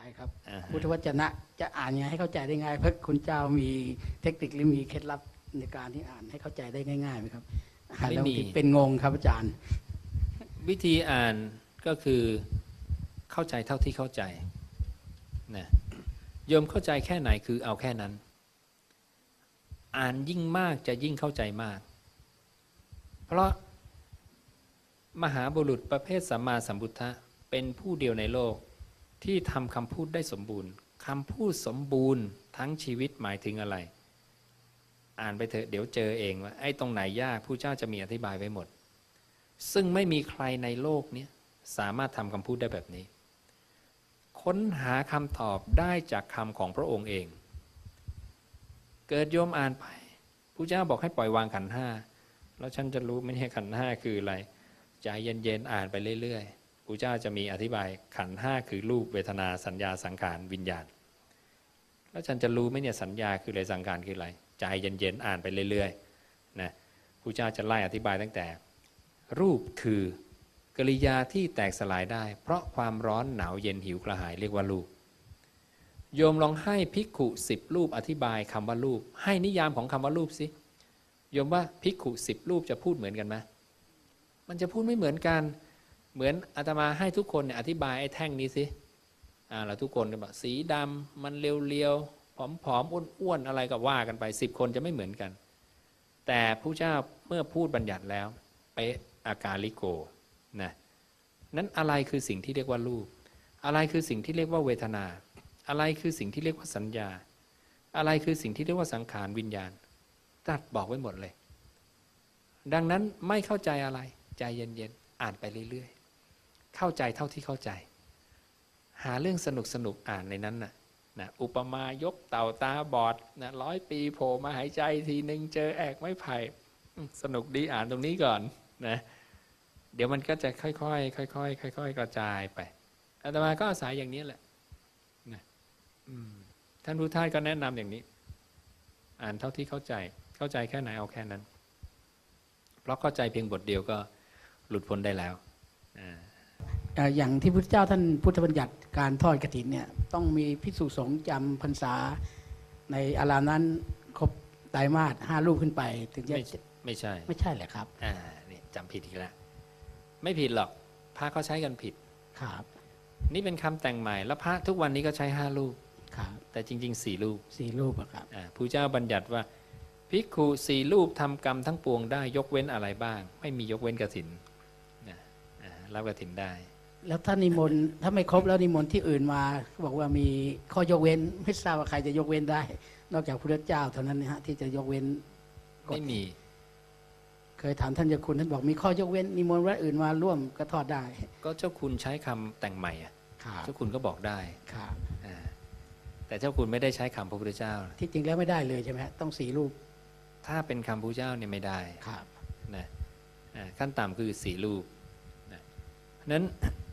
ครับพุทธวจนะจะอ่านยังไงให้เข้าใจได้ง่ายเพราะคุณเจ้ามีเทคนิคหรือมีเคล็ดลับในการที่อ่านให้เข้าใจได้ง่ายๆไหมครับแล้วบางทีเป็นงงครับอาจารย์วิธีอ่านก็คือเข้าใจเท่าที่เข้าใจนะโยมเข้าใจแค่ไหนคือเอาแค่นั้นอ่านยิ่งมากจะยิ่งเข้าใจมากเพราะมหาบุรุษประเภทสัมมาสัมพุทธะเป็นผู้เดียวในโลกที่ทำคำพูดได้สมบูรณ์คำพูดสมบูรณ์ทั้งชีวิตหมายถึงอะไรอ่านไปเถอะเดี๋ยวเจอเองว่าไอ้ตรงไหนยากผู้เจ้าจะมีอธิบายไว้หมดซึ่งไม่มีใครในโลกนี้สามารถทำคำพูดได้แบบนี้ค้นหาคำตอบได้จากคำของพระองค์เองเกิดโยมอ่านไปผู้เจ้าบอกให้ปล่อยวางขันธ์ห้าแล้วฉันจะรู้ไหมเนี่ยขันธ์ห้าคืออะไรใจเย็นๆอ่านไปเรื่อยๆผู้เจ้าจะมีอธิบายขันธ์ห้าคือรูปเวทนาสัญญาสังขารวิญญาณแล้วฉันจะรู้ไหมเนี่ยสัญญาคืออะไรสังขารคืออะไรใจเย็นๆอ่านไปเรื่อยๆนะผู้เจ้าจะไล่อธิบายตั้งแต่รูปคือกริยาที่แตกสลายได้เพราะความร้อนหนาวเย็นหิวกระหายเรียกว่ารูปโยมลองให้ภิกขุ10 รูปอธิบายคำว่ารูปให้นิยามของคำว่ารูปสิโยมว่าภิกขุ10 รูปจะพูดเหมือนกันไหมมันจะพูดไม่เหมือนกันเหมือนอาตมาให้ทุกคนเนี่ยอธิบายไอ้แท่งนี้สิแล้วทุกคนก็บอกสีดำมันเรียวๆผอมๆอ้วนๆอะไรก็ว่ากันไป10 คนจะไม่เหมือนกันแต่ผู้เจ้าเมื่อพูดบัญญัติแล้วเป๊ะอากาลิโกนะนั้นอะไรคือสิ่งที่เรียกว่ารูปอะไรคือสิ่งที่เรียกว่าเวทนาอะไรคือสิ่งที่เรียกว่าสัญญาอะไรคือสิ่งที่เรียกว่าสังขารวิญญาณตรัสบอกไว้หมดเลยดังนั้นไม่เข้าใจอะไรใจเย็นๆอ่านไปเรื่อยๆเข้าใจเท่าที่เข้าใจหาเรื่องสนุกอ่านในนั้นนะอุปมายกเต่าตาบอดนะ100 ปีโผล่มาหายใจทีนึงเจอแอกไม้ไผ่สนุกดีอ่านตรงนี้ก่อนนะเดี๋ยวมันก็จะค่อยๆค่อยๆค่อยๆกระจายไปอาตมาก็อาศัยอย่างนี้แหละนะท่านพุทธทาสก็แนะนำอย่างนี้อ่านเท่าที่เข้าใจแค่ไหนเอาแค่นั้นเพราะเข้าใจเพียงบทเดียวก็หลุดพ้นได้แล้วอย่างที่พุทธเจ้าท่านพุทธบัญญัติการทอดกฐินเนี่ยต้องมีภิกษุสงฆ์จำพรรษาในอารามนั้นครบไตรมาส5 รูปขึ้นไปถึงจะไม่ใช่แหละครับนี่จำผิดอีกแล้วไม่ผิดหรอกพระเขาใช้กันผิดครับนี่เป็นคำแต่งใหม่แล้วพระทุกวันนี้ก็ใช้5 รูปครับแต่จริงๆ4 รูปครับผู้เจ้าบัญญัติว่าภิกขุ4 รูปทำกรรมทั้งปวงได้ยกเว้นอะไรบ้างไม่มียกเว้นกฐินรับกฐินได้แล้วถ้านิมนต์ถ้าไม่ครบแล้วนิมนต์ที่อื่นมาบอกว่ามีข้อยกเว้นไม่ทราบว่าใครจะยกเว้นได้นอกจากพระพุทธเจ้าเท่านั้นนะฮะที่จะยกเว้นไม่มีเคยถามท่านเจ้าคุณท่านบอกมีข้อยกเว้นนิมนต์วัดอื่นมาร่วมก็ทอดได้ก็เจ้าคุณใช้คำแต่งใหม่เจ้าคุณก็บอกได้แต่เจ้าคุณไม่ได้ใช้คำพระพุทธเจ้าที่จริงแล้วไม่ได้เลยใช่ไหมต้อง4 รูปถ้าเป็นคำพระพุทธเจ้าเนี่ยไม่ได้ครับนะขั้นต่ำคือ4 รูปนะนั้น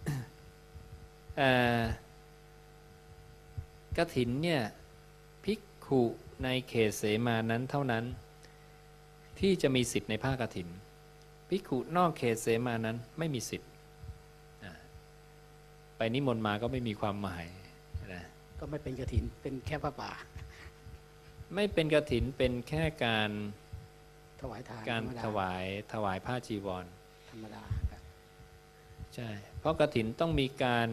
กฐินเนี่ยภิกขุในเขตเสมานั้นเท่านั้นที่จะมีสิทธิ์ในผ้ากฐินภิกขุนอกเขตเสมานั้นไม่มีสิทธิ์ไปนิมนต์มาก็ไม่มีความหมายนะก็ไม่เป็นกฐินเป็นแค่ผ้าป่าไม่เป็นกฐินเป็นแค่การถวายทานการถวายผ้าจีวรธรรมดาใช่เพราะกฐินต้องมีการ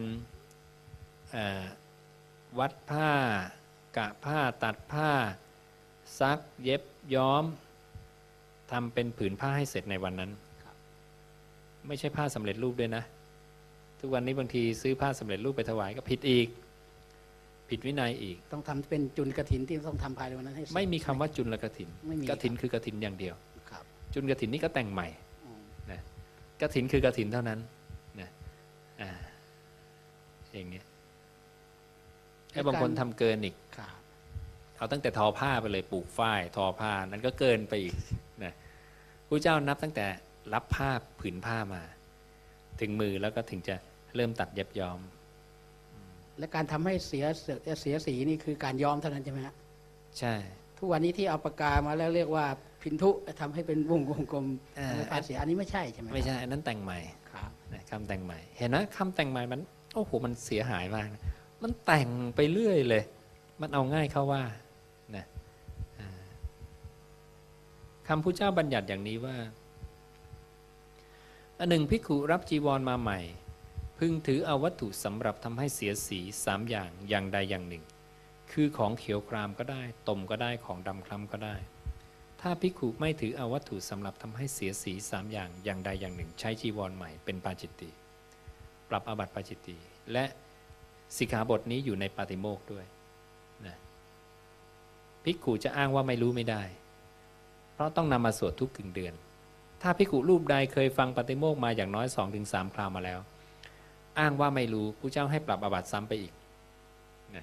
วัดผ้ากะผ้าตัดผ้าซักเย็บย้อมทำเป็นผืนผ้าให้เสร็จในวันนั้นไม่ใช่ผ้าสำเร็จรูปด้วยนะทุกวันนี้บางทีซื้อผ้าสำเร็จรูปไปถวายก็ผิดอีกผิดวินัยอีกต้องทำเป็นจุลกฐินที่ต้องทำภายในวันนั้นให้ไม่มีคำว่าจุลกฐินกฐินคือกฐินอย่างเดียวจุลกฐินนี่ก็แต่งใหม่นะกฐินคือกฐินเท่านั้นนะอย่างเงี้ยไอ้บางคนทำเกินอีกเอาตั้งแต่ทอผ้าไปเลยปลูกฝ้ายทอผ้านั้นก็เกินไปอีกนะพระเจ้านับตั้งแต่รับผ้าผืนผ้ามาถึงมือแล้วก็ถึงจะเริ่มตัดเย็บย้อมและการทำให้เสียสีนี่คือการย้อมเท่านั้นใช่ไหมฮะใช่ทุกวันนี้ที่เอาปากกามาแล้วเรียกว่าพินทุทำให้เป็นวงกลมภาษีอันนี้ไม่ใช่ใช่ไหมไม่ใช่อันนั้นแต่งใหม่คำแต่งใหม่เห็นไหมคำแต่งใหม่มันโอ้โหมันเสียหายมากมันแต่งไปเรื่อยเลยมันเอาง่ายเข้าว่านะคำพุทธเจ้าบัญญัติอย่างนี้ว่าอันหนึ่งภิกขุรับจีวรมาใหม่พึงถือเอาวัตถุสำหรับทำให้เสียสี3อย่างอย่างใดอย่างหนึ่งคือของเขียวครามก็ได้ตมก็ได้ของดำคล้ำก็ได้ถ้าภิกขุไม่ถือเอาวัตถุสำหรับทำให้เสียสี3อย่างอย่างใดอย่างหนึ่งใช้จีวรใหม่เป็นปาจิตติปรับอาบัติปาจิตติและสิกขาบทนี้อยู่ในปาติโมกข์ด้วยนะภิกขุจะอ้างว่าไม่รู้ไม่ได้เพราะต้องนำมาสวดทุกกึ่งเดือนถ้าภิกขุรูปใดเคยฟังปาติโมกข์มาอย่างน้อย 2-3 คราวมาแล้วอ้างว่าไม่รู้พระเจ้าให้ปรับอาบัติซ้ำไปอีกนะ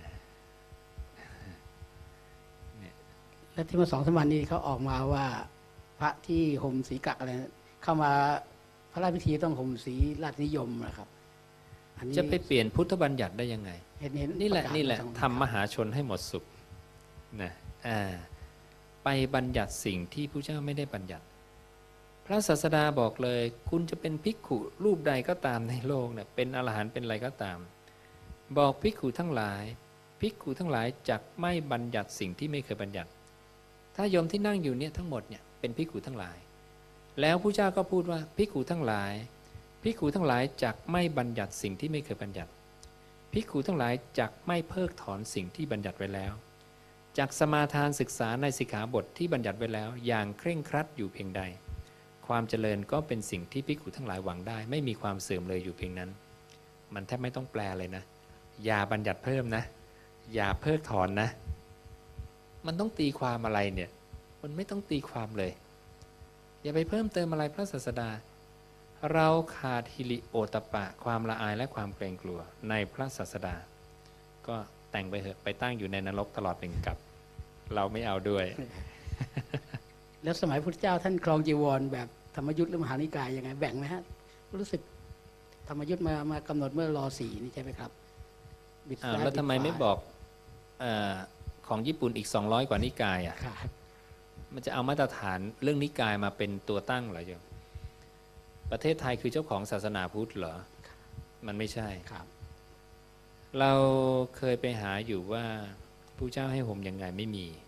และที่เมื่อ2-3 วันนี้เขาออกมาว่าพระที่ห่มสีกักอะไรเข้ามาพระราชพิธีต้องห่มสีราชนิยมนะครับจะไปเปลี่ยนพุทธบัญญัติได้ยังไงนี่แหละทำมหาชนให้หมดสุขนะไปบัญญัติสิ่งที่พระเจ้าไม่ได้บัญญัติพระศาสดาบอกเลยคุณจะเป็นภิกขุรูปใดก็ตามในโลกเนี่ยเป็นอรหันต์เป็นอะไรก็ตามบอกภิกขุทั้งหลายภิกขุทั้งหลายจักไม่บัญญัติสิ่งที่ไม่เคยบัญญัติถ้าโยมที่นั่งอยู่เนี่ยทั้งหมดเนี่ยเป็นภิกขุทั้งหลายแล้วพระเจ้าก็พูดว่าภิกขุทั้งหลายภิกขุทั้งหลายจักไม่บัญญัติสิ่งที่ไม่เคยบัญญัติภิกขุทั้งหลายจักไม่เพิกถอนสิ่งที่บัญญัติไว้แล้วจักสมาทานศึกษาในสิกขาบทที่บัญญัติไว้แล้วอย่างเคร่งครัดอยู่เพียงใดความเจริญก็เป็นสิ่งที่ภิกขุทั้งหลายหวังได้ไม่มีความเสื่อมเลยอยู่เพียงนั้นมันแทบไม่ต้องแปลเลยนะอย่าบัญญัติเพิ่มนะอย่าเพิกถอนนะมันต้องตีความอะไรเนี่ยมันไม่ต้องตีความเลยอย่าไปเพิ่มเติมอะไรพระศาสดาเราขาดฮิริโอตปะความละอายและความเกรงกลัวในพระศาสดาก็แต่งไปเถอะไปตั้งอยู่ในนรกตลอดหนึ่งกับเราไม่เอาด้วยแล้วสมัยพุทธเจ้าท่านครองจีวรแบบธรรมยุทธหรือมหานิกายยังไงแบ่งไหมฮะรู้สึกธรรมยุทธมากำหนดเมื่อร.4นี่ใช่ไหมครับบิดซ้ายแล้วทำไมไม่บอกของญี่ปุ่นอีก200กว่านิกายอ่ะมันจะเอามาตรฐานเรื่องนิกายมาเป็นตัวตั้งเหรอโยมประเทศไทยคือเจ้าของศาสนาพุทธเหรอมันไม่ใช่ครับเราเคยไปหาอยู่ว่าผู้เจ้าให้ห่มยังไงไม่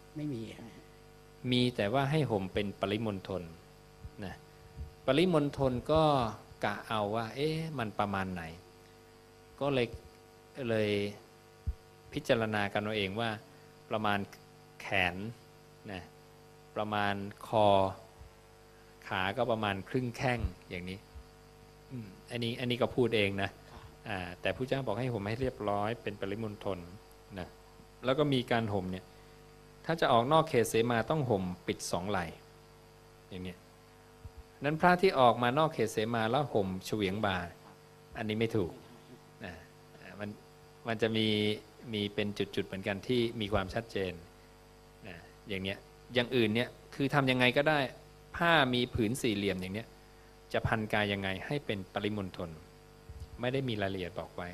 มีแต่ว่าให้ห่มเป็นปริมณฑลนะปริมณฑลก็กะเอาว่ามันประมาณไหนก็เลยพิจารณากันเอาเองว่าประมาณแขนนะประมาณคอขาก็ประมาณครึ่งแข้งอย่างนี้อันนี้ก็พูดเองนะแต่พระเจ้าบอกให้ห่มให้เรียบร้อยเป็นปริมณฑลนะแล้วก็มีการห่มเนี่ยถ้าจะออกนอกเขตเสมาต้องห่มปิด2ไหล่อย่างนี้นั้นพระที่ออกมานอกเขตเสมาแล้วห่มเฉวียงบ่าอันนี้ไม่ถูกนะมันจะมีเป็นจุดๆเหมือนกันที่มีความชัดเจนนะอย่างเนี้ยอย่างอื่นเนี่ยคือทำยังไงก็ได้ผ้ามีผืนสี่เหลี่ยมอย่างเนี้ยจะพันกายยังไงให้เป็นปริมณฑลไม่ได้มีรายละเอียดบอกไว้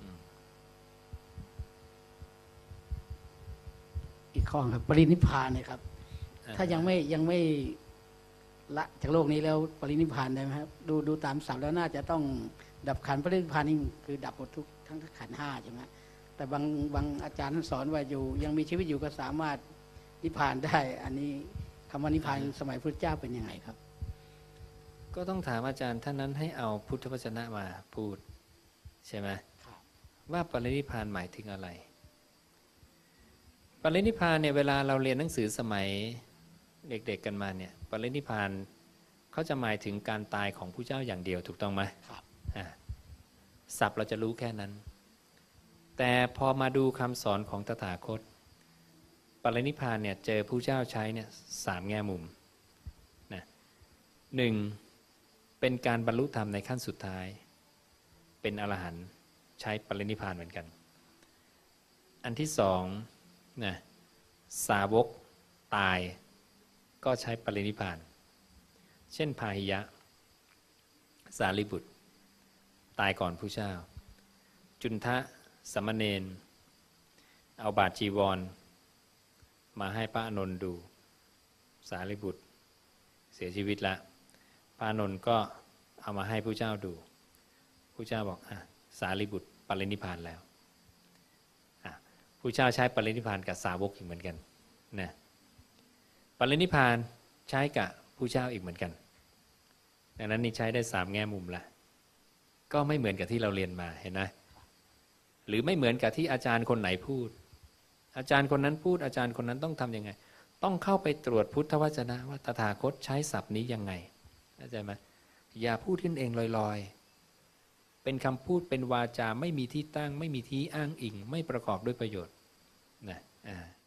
อีกข้อครับปรินิพพานเนี่ยครับถ้ายังไม่ละจากโลกนี้แล้วปรินิพพานได้ไหมครับดูตามศัพท์แล้วน่าจะต้องดับขันธ์ปรินิพพานนี่คือดับหมดทุกทั้งขันธ์5ใช่ไหมแต่บางอาจารย์ท่านสอนว่าอยู่ยังมีชีวิตอยู่ก็สามารถนิพพานได้อันนี้คำว่านิพพานสมัยพุทธเจ้าเป็นยังไงครับก็ต้องถามอาจารย์ท่านนั้นให้เอาพุทธวจนะมาพูดใช่ไหมว่าปรินิพพานหมายถึงอะไรปรินิพพานเนี่ยเวลาเราเรียนหนังสือสมัยเด็กๆกันมาเนี่ยปรินิพพานเขาจะหมายถึงการตายของผู้เจ้าอย่างเดียวถูกต้องไหมครับศัพท์เราจะรู้แค่นั้นแต่พอมาดูคำสอนของตถาคตปรินิพพานเนี่ยเจอผู้เจ้าใช้เนี่ย3 แง่มุมนะ1เป็นการบรรลุธรรมในขั้นสุดท้ายเป็นอรหันต์ใช้ปรินิพพานเหมือนกันอันที่2นะสาวกตายก็ใช้ปรินิพพานเช่นพาหิยะสารีบุตรตายก่อนผู้เจ้าจุนทะสมณเณรเอาบาตรจีวรมาให้พระอานนท์ดูสารีบุตรเสียชีวิตละพระอานนท์ก็เอามาให้ผู้เจ้าดูผู้เจ้าบอกสารีบุตรปรินิพพานแล้วผู้เจ้าใช้ปรินิพพานกับสาวกอีกเหมือนกันนะปรินิพพานใช้กับผู้เจ้าอีกเหมือนกันดังนั้นนี่ใช้ได้3แง่มุมละก็ไม่เหมือนกับที่เราเรียนมาเห็นไหมหรือไม่เหมือนกับที่อาจารย์คนไหนพูดอาจารย์คนนั้นพูดอาจารย์คนนั้นต้องทำยังไงต้องเข้าไปตรวจพุทธวจนะว่าตถาคตใช้ศัพท์นี้ยังไงเข้าใจไหมอย่าพูดขึ้นเองลอยๆเป็นคำพูดเป็นวาจาไม่มีที่ตั้งไม่มีที่อ้างอิงไม่ประกอบด้วยประโยชน์นะ